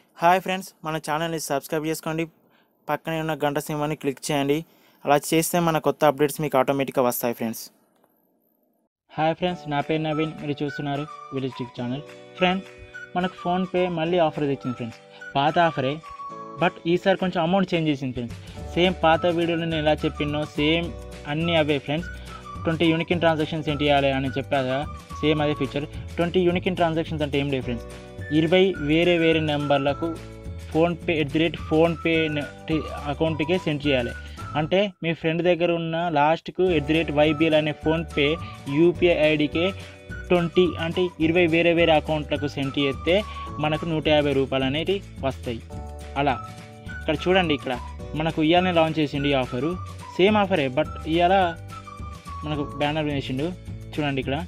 Hi friends, మన ఛానల్ని subscribe చేసుకోండి. పక్కనే ఉన్న గంట సింహాన్ని క్లిక్ చేయండి. అలా చేస్తే మన కొత్త అప్డేట్స్ మీకు ఆటోమేటిక్గా వస్తాయి ఫ్రెండ్స్. హాయ్ ఫ్రెండ్స్, నా పేరు నవీన్. మీరు చూస్తున్నారు విలేజ్ టిక్ ఛానల్. ఫ్రెండ్స్, మనకు ఫోన్పే మళ్ళీ ఆఫర్ తెచ్చింది ఫ్రెండ్స్. పాత ఆఫరే, బట్ ఈసారి కొంచెం అమౌంట్ చేంజ్ చేసింది ఫ్రెండ్స్. సేమ్ పాత వీడియోలో నేను ఎలా చెప్పినో సేమ్ అన్నీ అవే ఫ్రెండ్స్. 20 యూనిక్ ట్రాన్సాక్షన్స్ ఏంటి చేయాలి అని చెప్పాక సేమ్ అదే ఫీచర్. 20 యూనిక్ ట్రాన్సాక్షన్స్ అంటే ఏం లేదు ఫ్రెండ్స్, 20 వేరే వేరే నెంబర్లకు ఫోన్పే అకౌంట్కే సెండ్ చేయాలి. అంటే మీ ఫ్రెండ్ దగ్గర ఉన్న లాస్ట్కు @YBL అనే ఫోన్పే యూపీఐ ఐడికే 20 అంటే 20 వేరే వేరే అకౌంట్లకు సెండ్ చేస్తే మనకు 150 రూపాయలు అనేవి వస్తాయి. అలా ఇక్కడ చూడండి, ఇక్కడ మనకు ఇవాళనే లాంచ్ చేసిండు ఈ ఆఫరు. సేమ్ ఆఫరే, బట్ ఇవాళ మనకు బ్యానర్ వేసిండు చూడండి. ఇక్కడ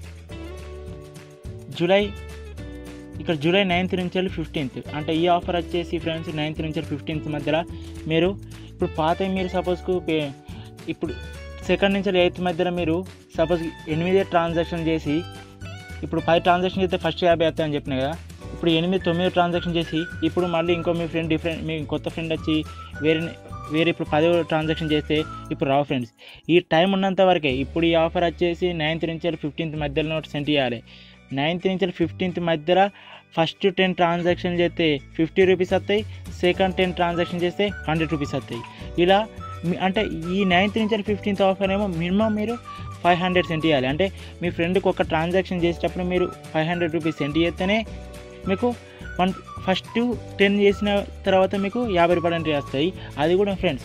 జూలై 9th నుంచి 15th అంటే ఈ ఆఫర్ వచ్చేసి ఫ్రెండ్స్ 9th నుంచి 15th మధ్యలో మీరు ఇప్పుడు పాత మీరు సపోజ్కు ఇప్పుడు 2nd నుంచి 8th మధ్యలో మీరు సపోజ్ 8 ట్రాన్సాక్షన్ చేసి ఇప్పుడు 10 ట్రాన్సాక్షన్ చేస్తే ఫస్ట్ 50 వస్తాయని చెప్పినా కదా. ఇప్పుడు 8-9 ట్రాన్సాక్షన్ చేసి ఇప్పుడు మళ్ళీ ఇంకో మీ ఫ్రెండ్ మీ కొత్త ఫ్రెండ్ వచ్చి వేరే ఇప్పుడు 10 ట్రాన్సాక్షన్ చేస్తే ఇప్పుడు రావు ఫ్రెండ్స్. ఈ టైం ఉన్నంత వరకే. ఇప్పుడు ఈ ఆఫర్ వచ్చేసి 9th నుంచి 15th మధ్యలో సెండ్ చేయాలి. 9th నుంచి 15th మధ్యలో ఫస్ట్ 10 ట్రాన్సాక్షన్ చేస్తే 50 రూపీస్ వస్తాయి, సెకండ్ 10 ట్రాన్సాక్షన్ చేస్తే 100 రూపీస్ వస్తాయి. ఇలా అంటే ఈ 9th నుంచి 15th ఆఫర్ ఏమో మినిమం మీరు 500 సెండ్ చేయాలి. అంటే మీ ఫ్రెండ్కి ఒక ట్రాన్సాక్షన్ చేసేటప్పుడు మీరు 500 రూపీస్ సెండ్ చేస్తేనే మీకు ఫస్ట్ 10 చేసిన తర్వాత మీకు 50 రూపాయలు అంటే వస్తాయి. అది కూడా ఫ్రెండ్స్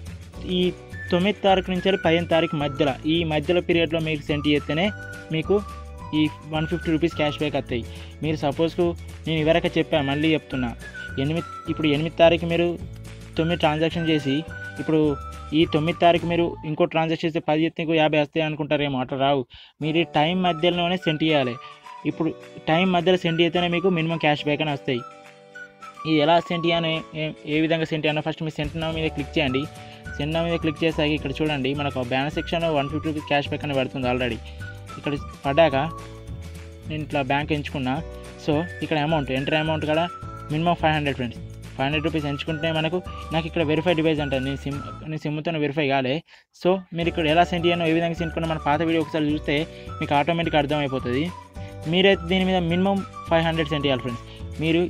ఈ 9th తారీఖు నుంచి 15th తారీఖు మధ్యలో ఈ మధ్యలో పీరియడ్లో మీకు సెండ్ చేస్తేనే మీకు ఈ 150 రూపీస్ క్యాష్ బ్యాక్ వస్తాయి. మీరు సపోజ్కు నేను ఇవరకే చెప్పాను, మళ్ళీ చెప్తున్నా. ఇప్పుడు 8th తారీఖు మీరు 9 ట్రాన్సాక్షన్ చేసి ఇప్పుడు ఈ 9th తారీఖు మీరు ఇంకో ట్రాన్సాక్షన్ చేస్తే 10 చేస్తే ఇంకో 50 వస్తాయి అనుకుంటారేమో. అట్లా రావు. మీరు ఈ టైం మధ్యలోనే సెండ్ చేయాలి. ఇప్పుడు టైం మధ్యలో సెండ్ చేస్తేనే మీకు మినిమం క్యాష్ బ్యాక్ అని వస్తాయి. ఇది ఎలా సెండ్ చేయాలి, ఏ విధంగా సెండ్ చేయాలో ఫస్ట్ మీరు సెండ్ నౌ మీద క్లిక్ చేయండి. సెండ్ నౌ మీద క్లిక్ చేసాక ఇక్కడ చూడండి, మనకు బ్యానర్ సెక్షన్లో 150 రూపీస్ క్యాష్ బ్యాక్ అని పడుతుంది ఆల్రెడీ. ఇక్కడ పడ్డాక నేను ఇట్లా బ్యాంక్ ఎంచుకున్నా. సో ఇక్కడ ఎంటర్ అమౌంట్ కూడా మినిమం 500 ఫ్రెండ్స్. 500 రూపీస్ ఎంచుకుంటే నాకు ఇక్కడ వెరిఫై డివైస్ అంటారు. నేను సిమ్తో వెరిఫై కాలే. సో మీరు ఇక్కడ ఎలా సెండ్ చేయను, ఏ విధంగా సెండ్ మన పాత వీడియో ఒకసారి చూస్తే మీకు ఆటోమేటిక్గా అర్థమైపోతుంది. మీరైతే దీని మీద మినిమం 500 సెండ్ చేయాలి ఫ్రెండ్స్. మీరు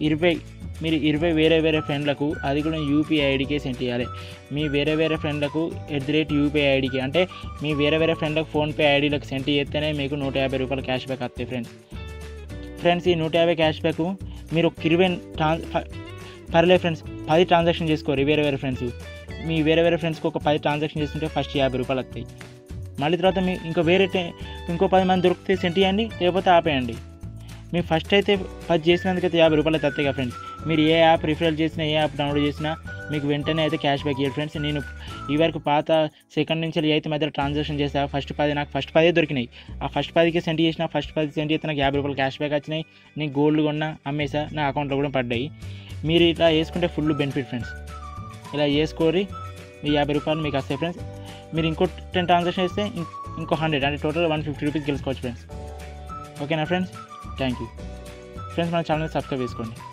20 వేరే వేరే ఫ్రెండ్లకు, అది కూడా యూపీఐ ఐడికే సెండ్ చేయాలి. మీ వేరే వేరే ఫ్రెండ్లకు @UPI ఐడికి అంటే మీ వేరే వేరే ఫ్రెండ్లకు ఫోన్పే ఐడీలకు సెండ్ చేస్తేనే మీకు 150 రూపాయలు క్యాష్ బ్యాక్ వస్తాయి ఫ్రెండ్స్. ఈ 150 క్యాష్ బ్యాక్ మీరు ఒక 20 పర్లేదు ఫ్రెండ్స్, 10 ట్రాన్సాక్షన్ చేసుకోరు వేరే వేరే ఫ్రెండ్స్. మీ వేరే వేరే ఫ్రెండ్స్కి ఒక 10 ట్రాన్సాక్షన్ చేస్తుంటే ఫస్ట్ 50 రూపాయలు వస్తాయి. మళ్ళీ తర్వాత మీ ఇంకో 10 మంది దొరికితే సెండ్ చేయండి, లేకపోతే ఆపేయండి. మీరు ఫస్ట్ అయితే 10 చేసినందుకైతే 50 రూపాయలు అయితే వస్తాయి కదా ఫ్రెండ్స్. మీరు ఏ యాప్ రిఫరల్ చేసినా, ఏ యాప్ డౌన్లోడ్ చేసినా మీకు వెంటనే అయితే క్యాష్ బ్యాక్ ఇవ్వండి ఫ్రెండ్స్. నేను ఈ వరకు పాత 2nd నుంచి 8th మధ్యలో ట్రాన్సాక్షన్ చేస్తే నాకు ఫస్ట్ 10 దొరికినాయి. ఆ ఫస్ట్ 10కి సెండ్ చేసిన, ఫస్ట్ 10 సెండ్ చేస్తే నాకు 50 రూపాయలు క్యాష్ బ్యాక్ వచ్చినాయి. నేను గోల్డ్ కొన్నా, అమ్మేసా, నా అకౌంట్లో కూడా పడ్డాయి. మీరు ఇట్లా వేసుకుంటే ఫుల్ బెనిఫిట్ ఫ్రెండ్స్. ఇలా చేసుకోరి మీ 50 రూపాయలు మీకు వస్తాయి ఫ్రెండ్స్. మీరు ఇంకో 10 ట్రాన్సాక్షన్ చేస్తే ఇంకో 100 అంటే టోటల్ 150 రూపీస్ గెలుచుకోవచ్చు ఫ్రెండ్స్. ఓకేనా ఫ్రెండ్స్? Thank you friends. మన ఛానల్ని సబ్స్క్రైబ్ చేసుకోండి.